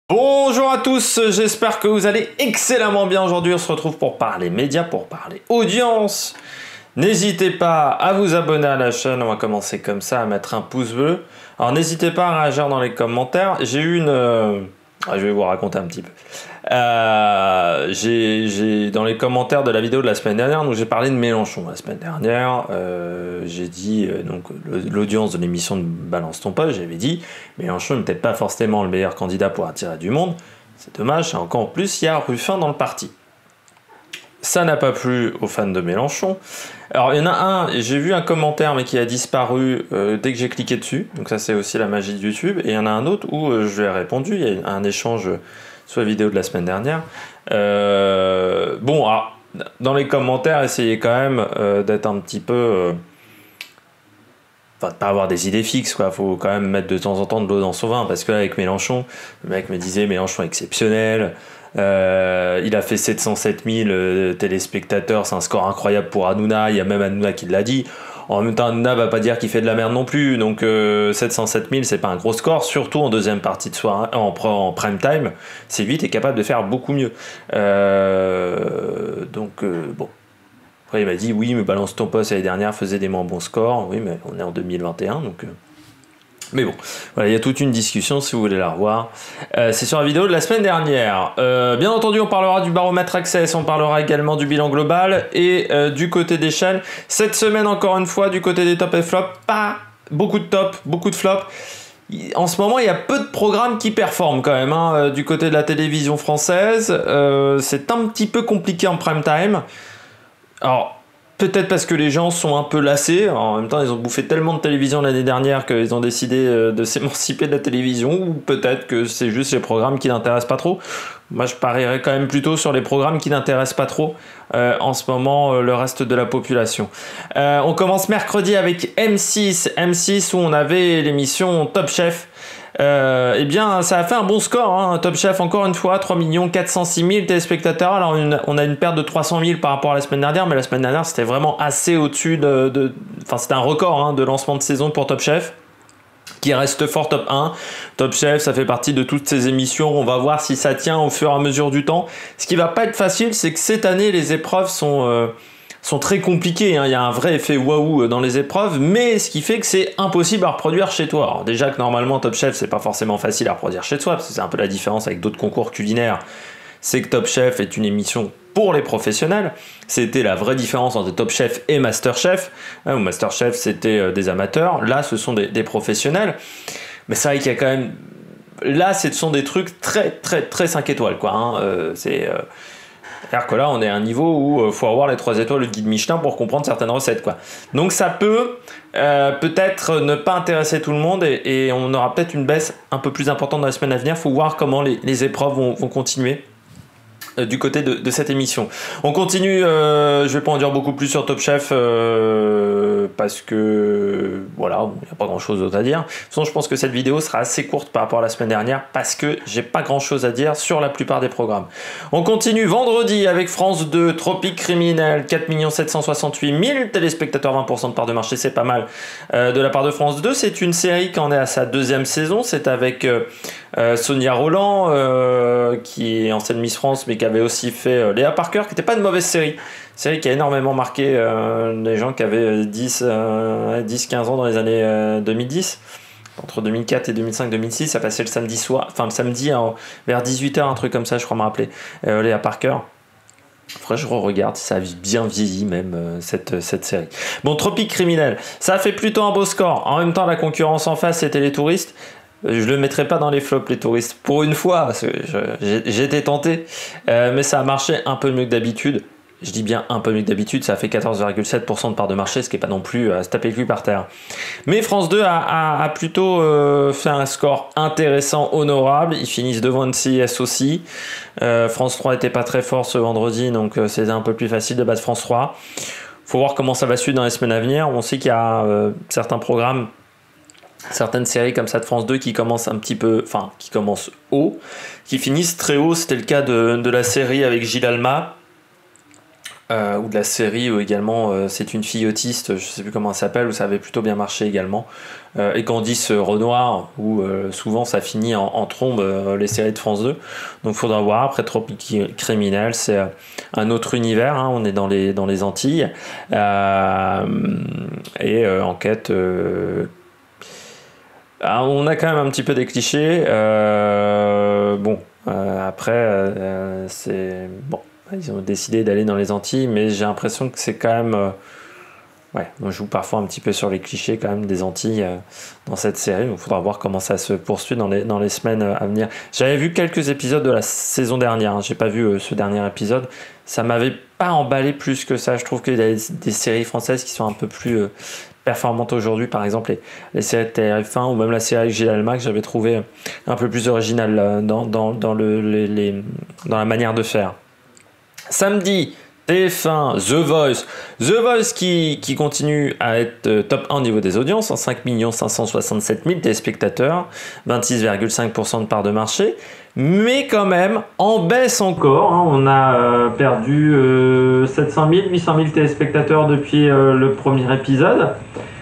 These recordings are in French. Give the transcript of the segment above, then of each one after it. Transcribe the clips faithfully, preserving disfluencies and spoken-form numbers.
Bonjour à tous, j'espère que vous allez excellemment bien aujourd'hui. On se retrouve pour parler médias, pour parler audience. N'hésitez pas à vous abonner à la chaîne, on va commencer comme ça, à mettre un pouce bleu. Alors n'hésitez pas à réagir dans les commentaires. J'ai eu une... Euh... Ah, je vais vous raconter un petit peu. Euh, j'ai, j'ai dans les commentaires de la vidéo de la semaine dernière, donc j'ai parlé de Mélenchon la semaine dernière. Euh, j'ai dit euh, donc l'audience de l'émission de Balance ton poste, j'avais dit Mélenchon n'est peut-être pas forcément le meilleur candidat pour attirer du monde. C'est dommage. Encore en plus, il y a Ruffin dans le parti. Ça n'a pas plu aux fans de Mélenchon. Alors il y en a un, j'ai vu un commentaire mais qui a disparu euh, dès que j'ai cliqué dessus. Donc ça c'est aussi la magie de YouTube. Et il y en a un autre où euh, je lui ai répondu. Il y a eu un échange sur la vidéo de la semaine dernière. Euh, bon, alors, dans les commentaires, essayez quand même euh, d'être un petit peu... Euh, Enfin, de pas avoir des idées fixes, quoi. Faut quand même mettre de temps en temps de l'eau dans son vin. Parce que là, avec Mélenchon, le mec me disait Mélenchon exceptionnel. Euh, il a fait sept cent sept mille euh, téléspectateurs, c'est un score incroyable pour Hanouna. Il y a même Hanouna qui l'a dit. En même temps, Hanouna va pas dire qu'il fait de la merde non plus. Donc euh, sept cent sept mille, c'est pas un gros score, surtout en deuxième partie de soirée, en, en prime time. C'est lui qui est capable de faire beaucoup mieux. Euh, donc euh, bon. Après, il m'a dit, oui, mais Balance ton poste l'année dernière faisait des moins bons scores. Oui, mais on est en deux mille vingt et un, donc... Euh... Mais bon, voilà, il y a toute une discussion, si vous voulez la revoir. Euh, c'est sur la vidéo de la semaine dernière. Euh, bien entendu, on parlera du baromètre Access, on parlera également du bilan global, et euh, du côté des chaînes. Cette semaine, encore une fois, du côté des top et flops, pas beaucoup de top, beaucoup de flops. En ce moment, il y a peu de programmes qui performent quand même, hein, du côté de la télévision française. Euh, c'est un petit peu compliqué en prime time. Alors, peut-être parce que les gens sont un peu lassés. Alors, en même temps, ils ont bouffé tellement de télévision l'année dernière qu'ils ont décidé de s'émanciper de la télévision. Ou peut-être que c'est juste les programmes qui n'intéressent pas trop. Moi, je parierais quand même plutôt sur les programmes qui n'intéressent pas trop euh, en ce moment euh, le reste de la population. Euh, on commence mercredi avec M six. M six où on avait l'émission Top Chef. Euh, eh bien, ça a fait un bon score, hein. Top Chef, encore une fois, trois millions quatre cent six mille téléspectateurs. Alors, une, on a une perte de trois cent mille par rapport à la semaine dernière, mais la semaine dernière, c'était vraiment assez au-dessus de... de enfin, c'était un record hein, de lancement de saison pour Top Chef, qui reste fort top un. Top Chef, ça fait partie de toutes ces émissions. On va voir si ça tient au fur et à mesure du temps. Ce qui va pas être facile, c'est que cette année, les épreuves sont... Euh, sont très compliqués, hein. Il y a un vrai effet waouh dans les épreuves, mais ce qui fait que c'est impossible à reproduire chez toi. Alors déjà que normalement Top Chef c'est pas forcément facile à reproduire chez toi, parce que c'est un peu la différence avec d'autres concours culinaires, c'est que Top Chef est une émission pour les professionnels. C'était la vraie différence entre Top Chef et Master Chef. Hein, où Master Chef c'était des amateurs, là ce sont des, des professionnels, mais c'est vrai qu'il y a quand même... Là ce sont des trucs très très très cinq étoiles quoi, hein. euh, c'est... Euh... C'est-à-dire que là, on est à un niveau où il euh, faut avoir les trois étoiles du guide Michelin pour comprendre certaines recettes, quoi. Donc ça peut euh, peut-être ne pas intéresser tout le monde et, et on aura peut-être une baisse un peu plus importante dans les semaines à venir. Il faut voir comment les, les épreuves vont, vont continuer euh, du côté de, de cette émission. On continue, euh, je vais pas en dire beaucoup plus sur Top Chef euh, parce que voilà, il n'y a pas grand-chose d'autre à dire. De toute façon, je pense que cette vidéo sera assez courte par rapport à la semaine dernière parce que j'ai pas grand-chose à dire sur la plupart des programmes. On continue vendredi avec France deux, Tropique Criminel, quatre millions sept cent soixante-huit mille téléspectateurs, vingt pour cent de part de marché, c'est pas mal. Euh, de la part de France deux, c'est une série qui en est à sa deuxième saison, c'est avec euh, euh, Sonia Roland euh, qui est ancienne Miss France mais qui avait aussi fait euh, Léa Parker, qui n'était pas une mauvaise série. Série qui a énormément marqué euh, les gens qui avaient dix quinze ans dans les années euh, deux mille dix. Entre deux mille quatre et deux mille cinq deux mille six, ça passait le samedi soir, enfin le samedi hein, vers dix-huit heures, un truc comme ça, je crois me rappeler. Euh, Léa Parker. Faudrait que je re-regarde si ça a bien vieilli même euh, cette, cette série. Bon, Tropique Criminel, ça a fait plutôt un beau score. En même temps, la concurrence en face, c'était les touristes. Je le mettrai pas dans les flops, les touristes, pour une fois, parce que j'ai été tenté, euh, mais ça a marché un peu mieux que d'habitude. Je dis bien un peu mieux que d'habitude, ça a fait quatorze virgule sept pour cent de part de marché, ce qui n'est pas non plus à se taper le cul par terre. Mais France deux a, a, a plutôt euh, fait un score intéressant, honorable. Ils finissent devant N C I S aussi. Euh, France trois n'était pas très fort ce vendredi, donc euh, c'était un peu plus facile de battre France trois. Faut voir comment ça va suivre dans les semaines à venir. On sait qu'il y a euh, certains programmes, certaines séries comme ça de France deux qui commencent un petit peu, enfin qui commencent haut, qui finissent très haut. C'était le cas de, de la série avec Gilles Alma. Euh, ou de la série où également euh, c'est une fille autiste, je sais plus comment elle s'appelle, où ça avait plutôt bien marché également. Euh, et Candice Renoir, où euh, souvent ça finit en, en trombe euh, les séries de France deux. Donc faudra voir. Après Tropique Criminel, c'est euh, un autre univers, hein, on est dans les, dans les Antilles. Euh, et euh, enquête. Euh, ah, on a quand même un petit peu des clichés. Euh, bon, euh, après, euh, c'est. Bon. Ils ont décidé d'aller dans les Antilles, mais j'ai l'impression que c'est quand même... Euh, ouais, on joue parfois un petit peu sur les clichés quand même des Antilles euh, dans cette série. Il faudra voir comment ça se poursuit dans les, dans les semaines à venir. J'avais vu quelques épisodes de la saison dernière. Hein. J'ai pas vu euh, ce dernier épisode. Ça m'avait pas emballé plus que ça. Je trouve qu'il y a des, des séries françaises qui sont un peu plus... Euh, performantes aujourd'hui, par exemple les, les séries de T F un ou même la série avec Gilles Alma que j'avais trouvé un peu plus originale euh, dans, dans, dans, le, les, les, dans la manière de faire. Samedi, T F un, The Voice. The Voice qui, qui continue à être euh, top un au niveau des audiences, hein, cinq millions cinq cent soixante-sept mille téléspectateurs, vingt-six virgule cinq pour cent de part de marché, mais quand même en baisse encore. Hein, on a euh, perdu euh, sept cent mille, huit cent mille téléspectateurs depuis euh, le premier épisode.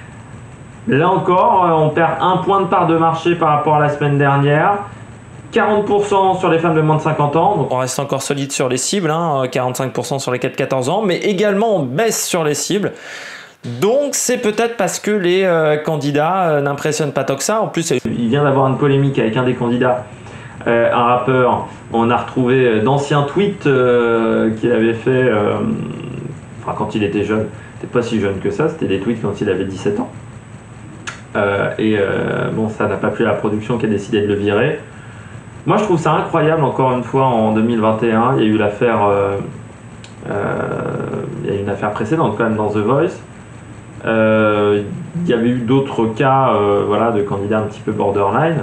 Là encore, euh, on perd un point de part de marché par rapport à la semaine dernière. quarante pour cent sur les femmes de moins de cinquante ans, donc on reste encore solide sur les cibles, hein, quarante-cinq pour cent sur les quatre quatorze ans, mais également on baisse sur les cibles. Donc c'est peut-être parce que les euh, candidats euh, n'impressionnent pas tant que ça. En plus, il vient d'avoir une polémique avec un des candidats, euh, un rappeur. On a retrouvé d'anciens tweets euh, qu'il avait fait euh, enfin, quand il était jeune. Peut-être pas si jeune que ça, c'était des tweets quand il avait dix-sept ans. Euh, et euh, bon, ça n'a pas plu à la production qui a décidé de le virer. Moi, je trouve ça incroyable, encore une fois, en deux mille vingt et un, il y a eu l'affaire, euh, euh, il y a eu une affaire précédente quand même dans The Voice. Euh, il y avait eu d'autres cas, euh, voilà, de candidats un petit peu borderline.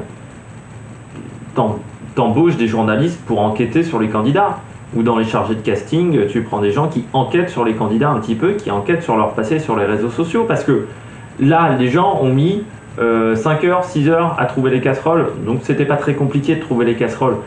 T'em- T'embauches des journalistes pour enquêter sur les candidats. Ou dans les chargés de casting, tu prends des gens qui enquêtent sur les candidats un petit peu, qui enquêtent sur leur passé sur les réseaux sociaux. Parce que là, les gens ont mis Euh, cinq heures, six heures à trouver les casseroles, donc c'était pas très compliqué de trouver les casseroles.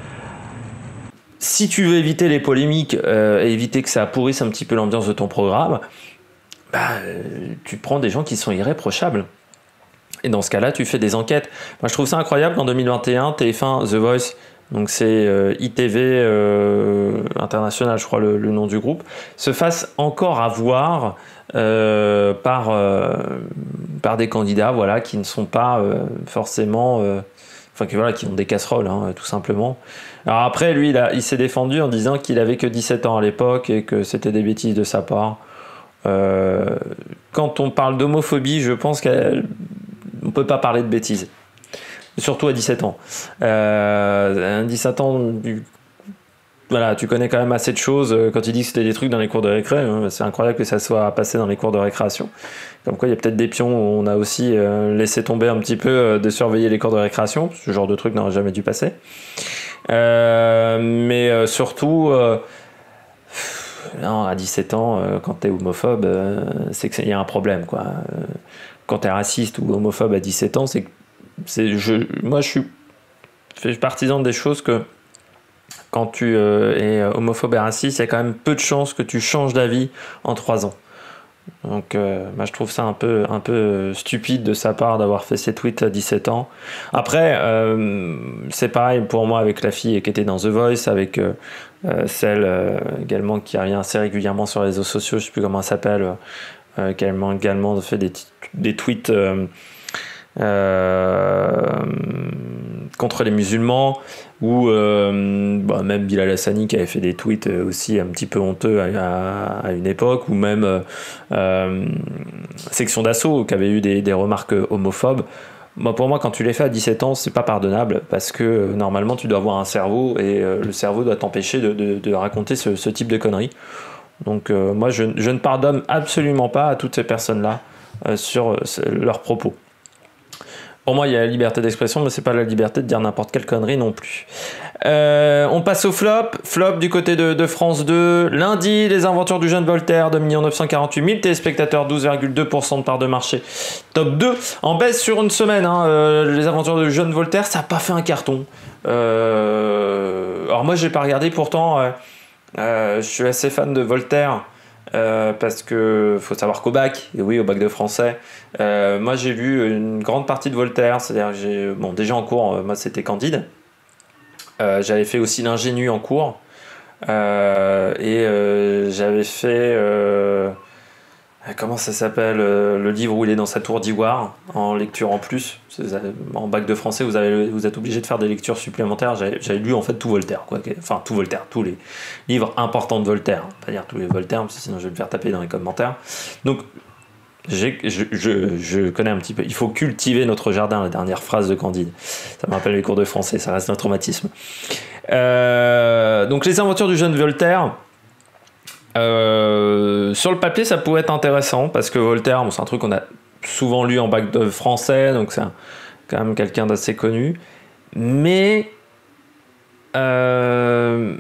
Si tu veux éviter les polémiques euh, et éviter que ça pourrisse un petit peu l'ambiance de ton programme, bah, euh, tu prends des gens qui sont irréprochables. Et dans ce cas-là, tu fais des enquêtes. Moi, je trouve ça incroyable qu'en deux mille vingt et un, T F un, The Voice, donc c'est euh, I T V euh, International, je crois le, le nom du groupe, se fasse encore avoir euh, par, euh, par des candidats, voilà, qui ne sont pas euh, forcément... Euh, enfin, qui, voilà, qui ont des casseroles, hein, tout simplement. Alors après, lui, il, a, il s'est défendu en disant qu'il avait que dix-sept ans à l'époque et que c'était des bêtises de sa part. Euh, quand on parle d'homophobie, je pense qu'on ne peut pas parler de bêtises. Surtout à dix-sept ans. Euh, à dix-sept ans, du... voilà, tu connais quand même assez de choses. Quand il dit que c'était des trucs dans les cours de récré, hein, c'est incroyable que ça soit passé dans les cours de récréation. Comme quoi, il y a peut-être des pions où on a aussi euh, laissé tomber un petit peu euh, de surveiller les cours de récréation. Ce genre de truc n'aurait jamais dû passer. Euh, mais euh, surtout, euh, non, à dix-sept ans, euh, quand t'es homophobe, euh, c'est qu'il y a un problème, quoi. Euh, quand t'es raciste ou homophobe à dix-sept ans, c'est que c'est, je, moi, je suis, je suis partisan des choses que quand tu euh, es homophobe et raciste, il y a quand même peu de chances que tu changes d'avis en trois ans. Donc, euh, moi, je trouve ça un peu, un peu stupide de sa part d'avoir fait ces tweets à dix-sept ans. Après, euh, c'est pareil pour moi avec la fille qui était dans The Voice, avec euh, celle euh, également qui revient assez régulièrement sur les réseaux sociaux, je ne sais plus comment elle s'appelle, euh, qui a également fait des, des tweets euh, euh, contre les musulmans, ou euh, bah, même Bilal Hassani qui avait fait des tweets aussi un petit peu honteux à, à, à une époque, ou même euh, euh, Section d'Assaut qui avait eu des, des remarques homophobes. Moi, pour moi, quand tu les fais à dix-sept ans, c'est pas pardonnable, parce que euh, normalement tu dois avoir un cerveau, et euh, le cerveau doit t'empêcher de, de, de raconter ce, ce type de conneries. Donc euh, moi je, je ne pardonne absolument pas à toutes ces personnes-là euh, sur euh, leurs propos. Pour moi, il y a la liberté d'expression, mais c'est pas la liberté de dire n'importe quelle connerie non plus. Euh, on passe au flop. Flop du côté de, de France deux. Lundi, Les Aventures du jeune Voltaire, deux millions neuf cent quarante-huit mille téléspectateurs, douze virgule deux pour cent de part de marché. Top deux. En baisse sur une semaine. Hein. Euh, Les Aventures du jeune Voltaire, ça n'a pas fait un carton. Euh... Alors moi, j'ai pas regardé. Pourtant, euh, euh, je suis assez fan de Voltaire. euh, parce que faut savoir qu'au bac, et oui, au bac de français, euh, moi j'ai lu une grande partie de Voltaire, c'est-à-dire que j'ai, bon, déjà en cours, euh, moi c'était Candide, euh, j'avais fait aussi l'ingénu en cours, euh, et euh, j'avais fait... Euh, comment ça s'appelle, euh, le livre où il est dans sa tour d'ivoire en lecture en plus. En bac de français, vous, avez, vous êtes obligé de faire des lectures supplémentaires. J'avais, j'avais lu en fait tout Voltaire, quoi. Enfin tout Voltaire, tous les livres importants de Voltaire. Pas dire tous les Voltaires, parce que sinon je vais me faire taper dans les commentaires. Donc j'ai, je, je, je connais un petit peu. Il faut cultiver notre jardin, la dernière phrase de Candide. Ça me rappelle les cours de français, ça reste un traumatisme. Euh, donc les aventures du jeune Voltaire. Euh, sur le papier, ça pouvait être intéressant parce que Voltaire, bon, c'est un truc qu'on a souvent lu en bac de français, donc c'est un, quand même quelqu'un d'assez connu. Mais euh,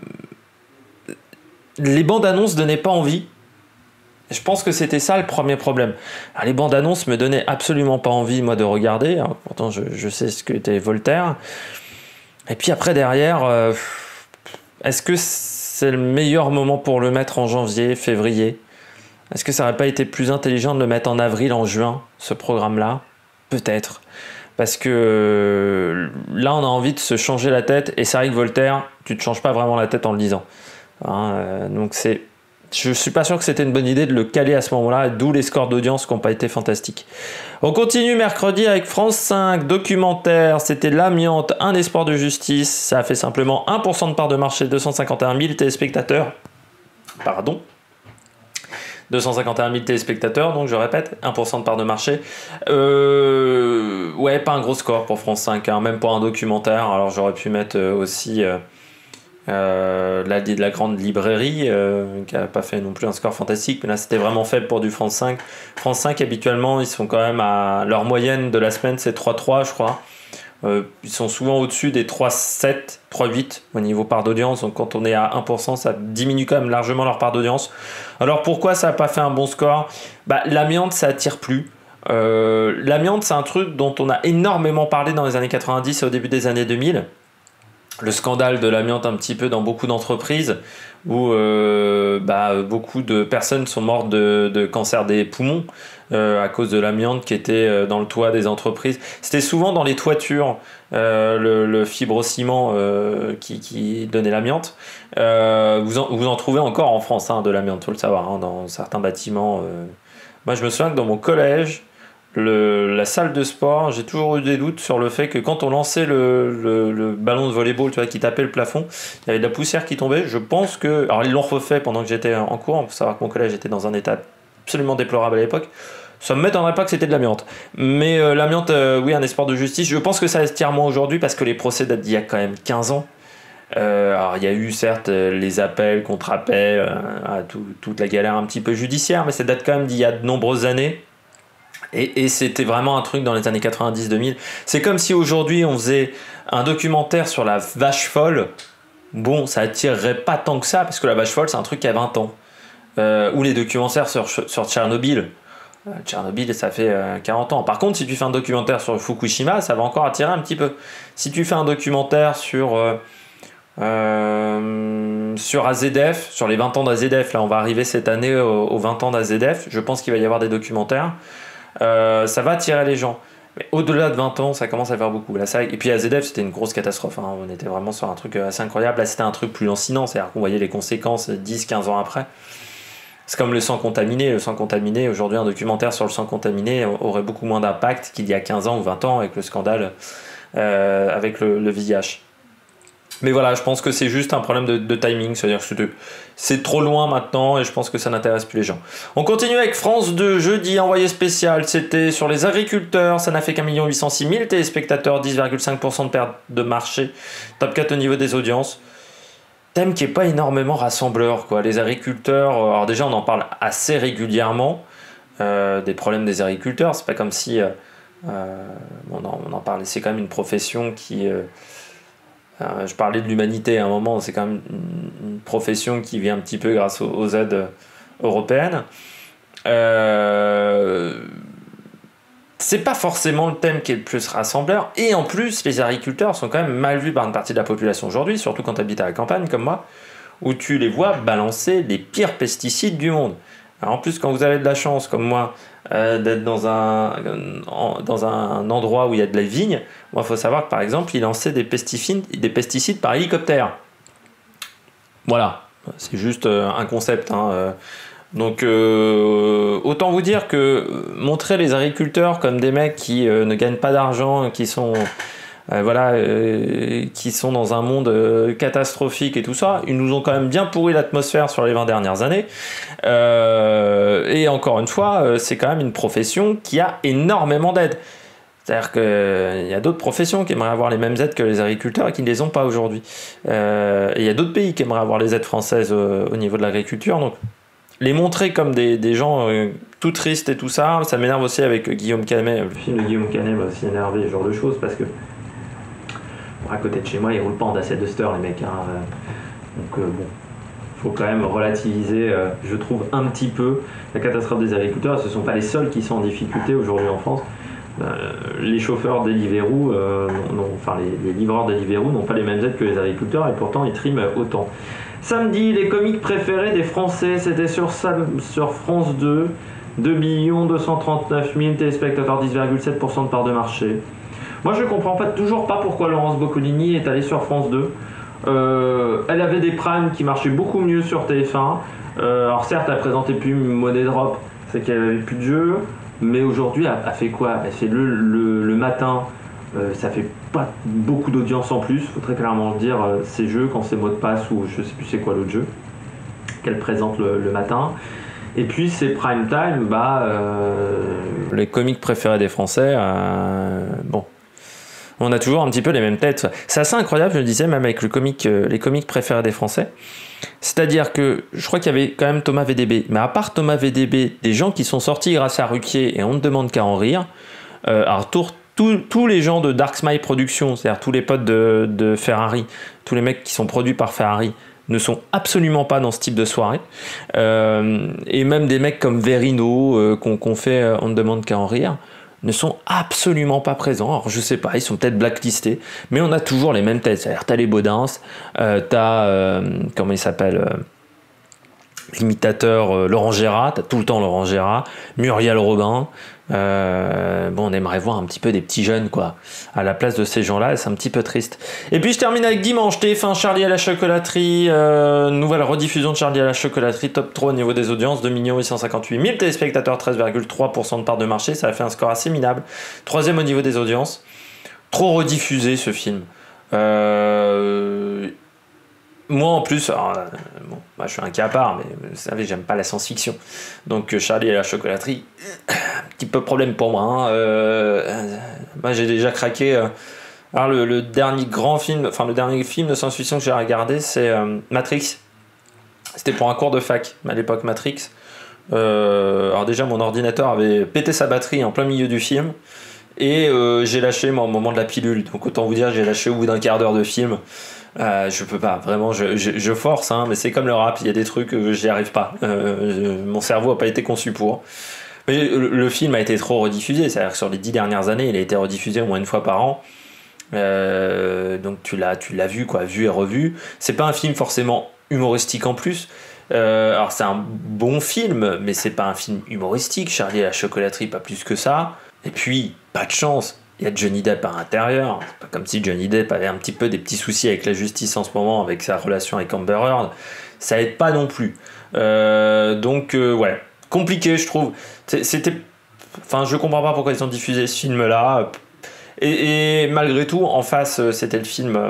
les bandes annonces donnaient pas envie. Je pense que c'était ça le premier problème. Alors, les bandes annonces me donnaient absolument pas envie, moi, de regarder. Alors, pourtant, je, je sais ce qu'était Voltaire. Et puis après, derrière, euh, est-ce que c'est le meilleur moment pour le mettre en janvier, février? Est-ce que ça n'aurait pas été plus intelligent de le mettre en avril, en juin, ce programme-là? Peut-être. Parce que là, on a envie de se changer la tête. Et c'est vrai que Voltaire, tu ne te changes pas vraiment la tête en le lisant. Hein, euh, donc c'est... Je suis pas sûr que c'était une bonne idée de le caler à ce moment-là, d'où les scores d'audience qui n'ont pas été fantastiques. On continue mercredi avec France cinq, documentaire, c'était l'amiante, un espoir de justice, ça a fait simplement un pour cent de part de marché, deux cent cinquante et un mille téléspectateurs. Pardon. deux cent cinquante et un mille téléspectateurs, donc je répète, un pour cent de part de marché. Euh... Ouais, pas un gros score pour France cinq, hein, même pour un documentaire. Alors j'aurais pu mettre aussi... Euh... Euh, la, de la grande librairie euh, qui n'a pas fait non plus un score fantastique, mais là c'était vraiment faible pour du France cinq. France cinq habituellement ils sont quand même à leur moyenne de la semaine, c'est trois trois je crois. Euh, ils sont souvent au-dessus des trois sept, trois huit au niveau part d'audience, donc quand on est à un pour cent ça diminue quand même largement leur part d'audience. Alors pourquoi ça n'a pas fait un bon score? Bah, l'amiante ça attire plus. Euh, l'amiante c'est un truc dont on a énormément parlé dans les années quatre-vingt-dix et au début des années deux mille. Le scandale de l'amiante un petit peu dans beaucoup d'entreprises où euh, bah, beaucoup de personnes sont mortes de, de cancer des poumons euh, à cause de l'amiante qui était dans le toit des entreprises. C'était souvent dans les toitures euh, le, le fibrociment euh, qui, qui donnait l'amiante. Euh, vous, en, vous en trouvez encore en France hein, de l'amiante, il faut le savoir, hein, dans certains bâtiments. Euh. Moi je me souviens que dans mon collège, Le, la salle de sport, j'ai toujours eu des doutes sur le fait que quand on lançait le, le, le ballon de volleyball, tu vois, qui tapait le plafond, il y avait de la poussière qui tombait. Je pense que... Alors ils l'ont refait pendant que j'étais en cours, il faut savoir que mon collège était dans un état absolument déplorable à l'époque. Ça me m'étonnerait pas que c'était de l'amiante. Mais euh, l'amiante, euh, oui, un espoir de justice. Je pense que ça attire moins aujourd'hui parce que les procès datent d'il y a quand même quinze ans. Euh, alors il y a eu certes les appels, contre-appels, euh, tout, toute la galère un petit peu judiciaire, mais ça date quand même d'il y a de nombreuses années. Et, et c'était vraiment un truc dans les années quatre-vingt-dix deux mille. C'est comme si aujourd'hui on faisait un documentaire sur la vache folle. Bon, ça attirerait pas tant que ça, parce que la vache folle c'est un truc qui a vingt ans. Euh, ou les documentaires sur, sur Tchernobyl. Euh, Tchernobyl ça fait euh, quarante ans. Par contre, si tu fais un documentaire sur Fukushima, ça va encore attirer un petit peu. Si tu fais un documentaire sur... Euh, Euh, sur A Z F, sur les vingt ans d'A Z F, là on va arriver cette année aux, aux vingt ans d'A Z F, je pense qu'il va y avoir des documentaires, euh, ça va attirer les gens. Mais au-delà de vingt ans, ça commence à faire beaucoup. Là, ça... Et puis A Z F, c'était une grosse catastrophe, hein. On était vraiment sur un truc assez incroyable. Là, c'était un truc plus lancinant, c'est-à-dire qu'on voyait les conséquences dix quinze ans après. C'est comme le sang contaminé. Le sang contaminé, aujourd'hui, un documentaire sur le sang contaminé aurait beaucoup moins d'impact qu'il y a quinze ans ou vingt ans avec le scandale euh, avec le, le V I H. Mais voilà, je pense que c'est juste un problème de, de timing, c'est-à-dire que c'est trop loin maintenant et je pense que ça n'intéresse plus les gens. On continue avec France deux, jeudi, envoyé spécial, c'était sur les agriculteurs, ça n'a fait qu'un million huit cent six mille téléspectateurs, dix virgule cinq pour cent de perte de marché, top quatre au niveau des audiences. Thème qui n'est pas énormément rassembleur, quoi. Les agriculteurs, alors déjà on en parle assez régulièrement, euh, des problèmes des agriculteurs, c'est pas comme si, euh, on, en, on en parle, c'est quand même une profession qui... Euh, Euh, je parlais de l'humanité à un moment, c'est quand même une, une profession qui vient un petit peu grâce aux, aux aides européennes. Euh, c'est pas forcément le thème qui est le plus rassembleur, et en plus, les agriculteurs sont quand même mal vus par une partie de la population aujourd'hui, surtout quand tu habites à la campagne comme moi, où tu les vois balancer les pires pesticides du monde. Alors en plus, quand vous avez de la chance, comme moi, euh, d'être dans un, en, dans un endroit où il y a de la vigne, il faut savoir que par exemple, ils lançaient des pesticides, des pesticides par hélicoptère. Voilà, c'est juste euh, un concept. Hein, euh. Donc, euh, autant vous dire que montrer les agriculteurs comme des mecs qui euh, ne gagnent pas d'argent, qui sont... Euh, voilà, euh, qui sont dans un monde euh, catastrophique et tout ça, ils nous ont quand même bien pourri l'atmosphère sur les vingt dernières années. Euh, et encore une fois, euh, c'est quand même une profession qui a énormément d'aides. C'est-à-dire qu'il euh, y a d'autres professions qui aimeraient avoir les mêmes aides que les agriculteurs et qui ne les ont pas aujourd'hui. Euh, et il y a d'autres pays qui aimeraient avoir les aides françaises euh, au niveau de l'agriculture. Donc, les montrer comme des, des gens euh, tout tristes et tout ça, ça m'énerve aussi avec Guillaume Canet. Le film de Guillaume Canet m'a aussi énervé, ce genre de choses, parce que à côté de chez moi, ils roulent pas en Dacia Duster, les mecs. Hein. Donc euh, bon, faut quand même relativiser, euh, je trouve, un petit peu la catastrophe des agriculteurs. Ce sont pas les seuls qui sont en difficulté aujourd'hui en France. Euh, les chauffeurs Deliveroo, euh, non, enfin les, les livreurs Deliveroo n'ont pas les mêmes aides que les agriculteurs et pourtant ils triment autant. Samedi, les comiques préférés des Français, c'était sur, sur France deux, deux millions deux cent trente-neuf mille téléspectateurs, dix virgule sept pour cent de part de marché. Moi je comprends pas, toujours pas pourquoi Laurence Boccolini est allée sur France deux. Euh, elle avait des primes qui marchaient beaucoup mieux sur T F un. Euh, alors certes, elle présentait plus Money Drop, c'est qu'elle avait plus de jeu, mais aujourd'hui, elle, elle fait quoi? Elle fait le, le, le matin, euh, ça fait pas beaucoup d'audience en plus, faut très clairement le dire, euh, ces jeux, quand c'est mot de passe ou je sais plus c'est quoi l'autre jeu, qu'elle présente le, le matin. Et puis c'est prime time, bah... Euh... Les comiques préférés des Français, euh, bon... On a toujours un petit peu les mêmes têtes. C'est assez incroyable, je le disais, même avec le comique, euh, les comiques préférés des Français. C'est-à-dire que je crois qu'il y avait quand même Thomas V D B. Mais à part Thomas V D B, des gens qui sont sortis grâce à Ruquier et on ne demande qu'à en rire. Euh, alors, tous les gens de Dark Smile Productions, c'est-à-dire tous les potes de, de Ferrari, tous les mecs qui sont produits par Ferrari, ne sont absolument pas dans ce type de soirée. Euh, et même des mecs comme Verino, euh, qu'on qu'on fait euh, on ne demande qu'à en rire, ne sont absolument pas présents. Alors je sais pas, ils sont peut-être blacklistés, mais on a toujours les mêmes têtes. C'est-à-dire t'as les Baudins, euh, t'as euh, comment il s'appelle, euh, l'imitateur euh, Laurent Gérard, t'as tout le temps Laurent Gérard, Muriel Robin. Euh, bon, on aimerait voir un petit peu des petits jeunes quoi à la place de ces gens-là, et c'est un petit peu triste. Et puis je termine avec dimanche, T F un, Charlie à la chocolaterie, euh, nouvelle rediffusion de Charlie à la chocolaterie, top trois au niveau des audiences, deux millions huit cent cinquante-huit mille téléspectateurs, treize virgule trois pour cent de part de marché, ça a fait un score assez minable. Troisième au niveau des audiences, trop rediffusé ce film. Euh... Moi en plus, alors, euh, bon, moi je suis un cas à part, mais vous savez, j'aime pas la science-fiction. Donc Charlie et la chocolaterie, un petit peu problème pour moi. Hein. Euh, moi j'ai déjà craqué. Euh, alors le, le dernier grand film, enfin le dernier film de science-fiction que j'ai regardé, c'est euh, Matrix. C'était pour un cours de fac, à l'époque Matrix. Euh, alors déjà mon ordinateur avait pété sa batterie en plein milieu du film. Et euh, j'ai lâché moi, au moment de la pilule. Donc autant vous dire, j'ai lâché au bout d'un quart d'heure de film. Euh, je peux pas, vraiment, je, je, je force, hein, mais c'est comme le rap, il y a des trucs, euh, j'y arrive pas. Euh, je, mon cerveau a pas été conçu pour. Mais le, le film a été trop rediffusé, c'est-à-dire que sur les dix dernières années, il a été rediffusé au moins une fois par an. Euh, donc tu l'as, tu l'as vu, quoi, vu et revu. C'est pas un film forcément humoristique en plus. Euh, alors c'est un bon film, mais c'est pas un film humoristique. Charlie et la chocolaterie, pas plus que ça. Et puis, pas de chance. Il y a Johnny Depp à l'intérieur. C'est pas comme si Johnny Depp avait un petit peu des petits soucis avec la justice en ce moment, avec sa relation avec Amber Heard. Ça aide pas non plus. Euh, donc, euh, ouais, compliqué, je trouve. C'était. Enfin, je comprends pas pourquoi ils ont diffusé ce film-là. Et, et malgré tout, en face, c'était le film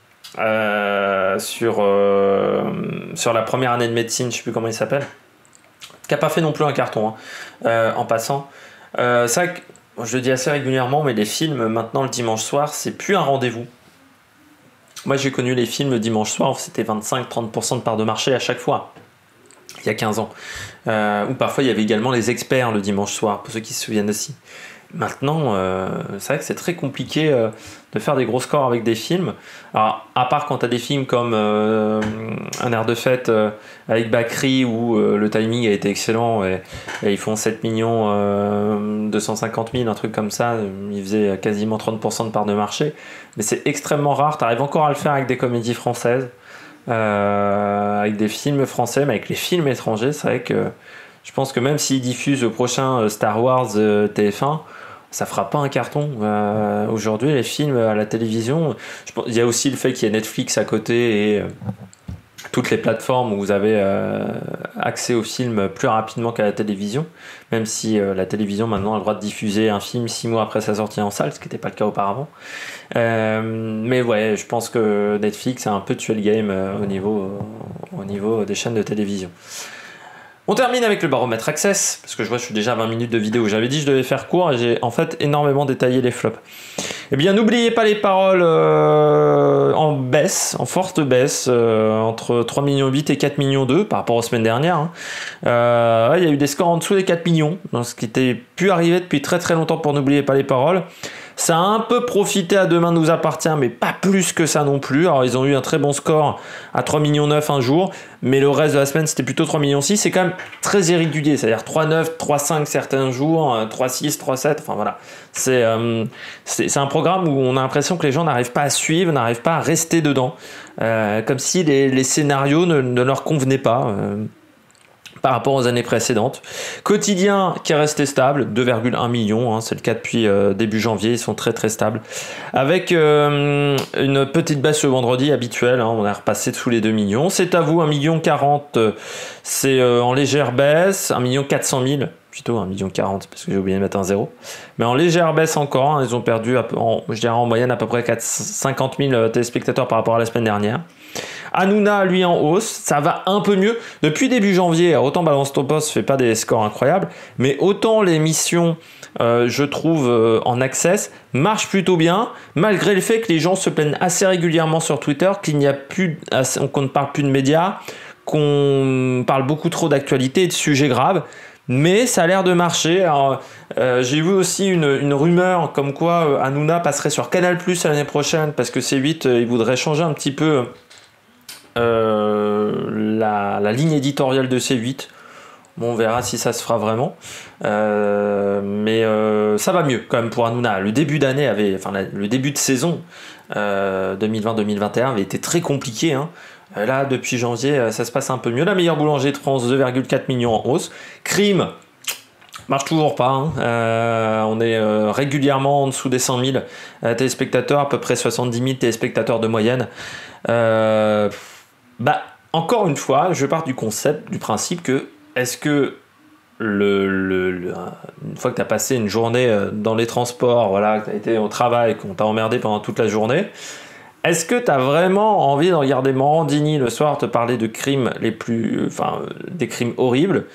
euh, sur, euh, sur la première année de médecine, je sais plus comment il s'appelle, qui a pas fait non plus un carton, hein, euh, en passant. Euh, c'est vrai que je le dis assez régulièrement, mais les films, maintenant, le dimanche soir, c'est plus un rendez-vous. Moi, j'ai connu les films le dimanche soir, c'était vingt-cinq à trente pour cent de part de marché à chaque fois, il y a quinze ans. Euh, ou parfois, il y avait également les experts le dimanche soir, pour ceux qui se souviennent aussi. Maintenant, euh, c'est vrai que c'est très compliqué euh, de faire des gros scores avec des films. Alors, à part quand tu as des films comme euh, Un air de fête euh, avec Bakri où euh, le timing a été excellent et, et ils font sept millions deux cent cinquante mille, un truc comme ça. Ils faisaient quasiment trente pour cent de part de marché. Mais c'est extrêmement rare. Tu arrives encore à le faire avec des comédies françaises. euh, avec des films français, mais avec les films étrangers, c'est vrai que je pense que même s'ils diffusent le prochain Star Wars euh, T F un, ça fera pas un carton. Euh, aujourd'hui, les films à la télévision, je pense, il y a aussi le fait qu'il y ait Netflix à côté et euh, toutes les plateformes où vous avez euh, accès aux films plus rapidement qu'à la télévision, même si euh, la télévision maintenant a le droit de diffuser un film six mois après sa sortie en salle, ce qui n'était pas le cas auparavant. Euh, mais ouais, je pense que Netflix a un peu tué le game euh, au, niveau, euh, au niveau des chaînes de télévision. On termine avec le baromètre Access, parce que je vois que je suis déjà à vingt minutes de vidéo. J'avais dit que je devais faire court et j'ai en fait énormément détaillé les flops. Eh bien, n'oubliez pas les paroles euh, en baisse, en forte baisse, euh, entre trois virgule huit millions et quatre virgule deux millions par rapport aux semaines dernières. Hein. Euh, ouais, il y a eu des scores en dessous des quatre millions, donc ce qui n'était plus arrivé depuis très très longtemps pour N'oubliez pas les paroles. Ça a un peu profité à Demain nous appartient, mais pas plus que ça non plus. Alors ils ont eu un très bon score à trois virgule neuf millions un jour, mais le reste de la semaine c'était plutôt trois virgule six millions. C'est quand même très irrégulier, c'est-à-dire trois virgule neuf, trois virgule cinq certains jours, trois virgule six, trois virgule sept, enfin voilà. C'est, euh, c'est, c'est un programme où on a l'impression que les gens n'arrivent pas à suivre, n'arrivent pas à rester dedans, euh, comme si les, les scénarios ne, ne leur convenaient pas. Euh, par rapport aux années précédentes. Quotidien qui est resté stable, deux virgule un millions, hein, c'est le cas depuis euh, début janvier, ils sont très très stables. Avec euh, une petite baisse le vendredi habituelle, hein, on est repassé sous les deux millions. C'est à vous, un million quarante, c'est euh, en légère baisse, un million quatre cent mille, plutôt un million quarante parce que j'ai oublié de mettre un zéro. Mais en légère baisse encore, hein, ils ont perdu en, je dirais en moyenne à peu près cinquante mille téléspectateurs par rapport à la semaine dernière. Hanouna, lui, en hausse, ça va un peu mieux. Depuis début janvier, autant Balance ton poste fait pas des scores incroyables, mais autant l'émission, euh, je trouve, euh, en access, marche plutôt bien, malgré le fait que les gens se plaignent assez régulièrement sur Twitter, qu'il n'y a plus, qu'on ne parle plus de médias, qu'on parle beaucoup trop d'actualité et de sujets graves. Mais ça a l'air de marcher. Alors, euh, j'ai vu aussi une, une rumeur comme quoi euh, Hanouna passerait sur Canal plus l'année prochaine parce que C huit, euh, il voudrait changer un petit peu euh, la, la ligne éditoriale de C huit. Bon, on verra si ça se fera vraiment. Euh, mais euh, ça va mieux quand même pour Hanouna. Le début d'année avait, enfin la, le début de saison euh, deux mille vingt deux mille vingt et un avait été très compliqué. Hein. Là, depuis janvier, ça se passe un peu mieux. La meilleure boulanger de France, deux virgule quatre millions en hausse. Crime, marche toujours pas. Hein. Euh, on est euh, régulièrement en dessous des cent mille euh, téléspectateurs, à peu près soixante-dix mille téléspectateurs de moyenne. Euh, bah, encore une fois, je pars du concept, du principe que est-ce que le, le, le, une fois que tu as passé une journée dans les transports, voilà, que tu as été au travail, qu'on t'a emmerdé pendant toute la journée, est-ce que tu as vraiment envie de regarder Morandini le soir te parler de crimes les plus, enfin, des crimes horribles?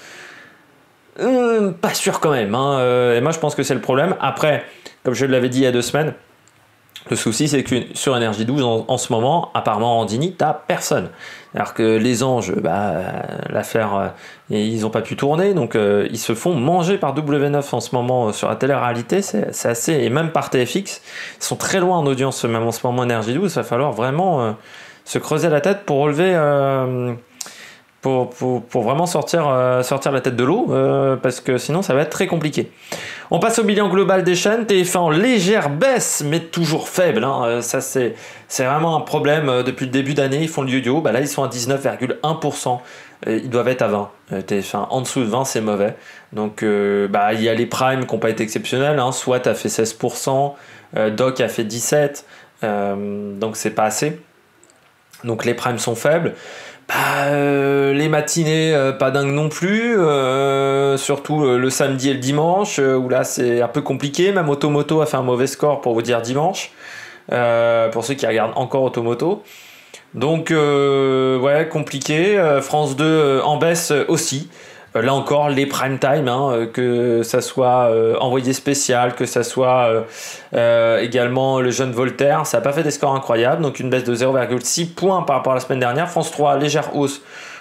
euh, Pas sûr quand même. Hein. Euh, et moi, je pense que c'est le problème. Après, comme je l'avais dit il y a deux semaines, le souci, c'est que sur Énergie douze, en, en ce moment, à part Morandini, t'as personne. Alors que les anges, bah, l'affaire, euh, ils n'ont pas pu tourner, donc euh, ils se font manger par W neuf en ce moment sur la télé-réalité, c'est, c'est assez, et même par T F X, ils sont très loin en audience, même en ce moment Énergie douze, il va falloir vraiment euh, se creuser la tête pour relever, euh, pour, pour, pour vraiment sortir, euh, sortir la tête de l'eau, euh, parce que sinon ça va être très compliqué. On passe au bilan global des chaînes. T F un en légère baisse, mais toujours faible. Hein. Ça, c'est, c'est vraiment un problème. Depuis le début d'année, ils font le yo-yo. Bah là, ils sont à dix-neuf virgule un pour cent. Ils doivent être à vingt. T F un en dessous de vingt, c'est mauvais. Donc, euh, bah, il y a les primes qui n'ont pas été exceptionnels. Hein. SWAT a fait seize pour cent. Euh, Doc a fait dix-sept pour cent. Euh, donc, c'est pas assez. Donc, les primes sont faibles. Bah, euh, les matinées, euh, pas dingue non plus, euh, surtout euh, le samedi et le dimanche, euh, où là c'est un peu compliqué. Même Automoto a fait un mauvais score pour vous dire dimanche, euh, pour ceux qui regardent encore Automoto. Donc, euh, ouais, compliqué. Euh, France deux euh, en baisse aussi. Euh, là encore, les prime time, hein, euh, que ça soit euh, envoyé spécial, que ça soit euh, euh, également le jeune Voltaire, ça n'a pas fait des scores incroyables, donc une baisse de zéro virgule six points par rapport à la semaine dernière. France trois, légère hausse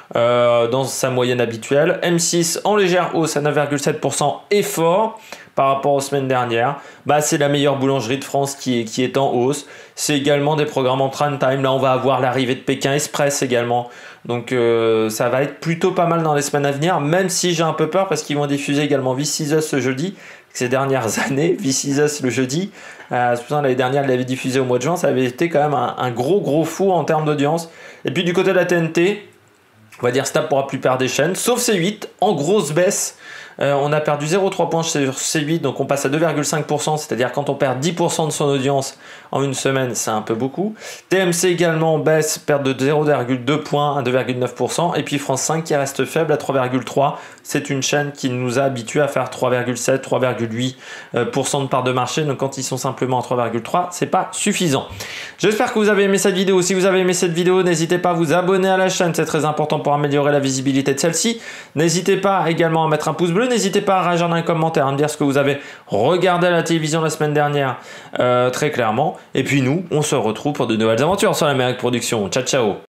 euh, dans sa moyenne habituelle. M six en légère hausse à neuf virgule sept pour cent et fort par rapport aux semaines dernières. Bah, c'est la meilleure boulangerie de France qui est, qui est en hausse. C'est également des programmes en prime time. Là, on va avoir l'arrivée de Pékin Express également. Donc, euh, ça va être plutôt pas mal dans les semaines à venir, même si j'ai un peu peur parce qu'ils vont diffuser également This Is Us ce jeudi. Ces dernières années, This Is Us le jeudi, euh, l'année dernière, il l'avait diffusé au mois de juin. Ça avait été quand même un, un gros, gros fou en termes d'audience. Et puis, du côté de la T N T, on va dire stable pour la plupart des chaînes, sauf C huit, en grosse baisse. Euh, on a perdu zéro virgule trois points sur C huit, donc on passe à deux virgule cinq pour cent, c'est-à-dire quand on perd dix pour cent de son audience en une semaine, c'est un peu beaucoup. T M C également en baisse, perte de zéro virgule deux points à deux virgule neuf pour cent. Et puis France cinq qui reste faible à trois virgule trois. C'est une chaîne qui nous a habitués à faire trois virgule sept, trois virgule huit pour cent de part de marché. Donc quand ils sont simplement à trois virgule trois, c'est pas suffisant. J'espère que vous avez aimé cette vidéo. Si vous avez aimé cette vidéo, n'hésitez pas à vous abonner à la chaîne, c'est très important pour améliorer la visibilité de celle-ci. N'hésitez pas également à mettre un pouce bleu. N'hésitez pas à réagir dans les commentaires, à me dire ce que vous avez regardé à la télévision la semaine dernière, euh, très clairement. Et puis nous, on se retrouve pour de nouvelles aventures sur l'Amérique Production. Ciao, ciao!